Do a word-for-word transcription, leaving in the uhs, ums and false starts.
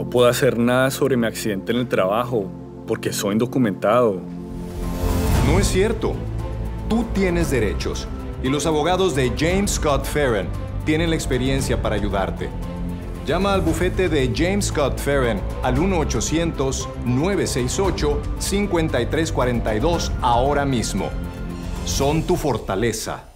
No puedo hacer nada sobre mi accidente en el trabajo porque soy indocumentado. No es cierto. Tú tienes derechos y los abogados de James Scott Fearon tienen la experiencia para ayudarte. Llama al bufete de James Scott Fearon al uno ochocientos, nueve seis ocho, cinco tres cuatro dos ahora mismo. Son tu fortaleza.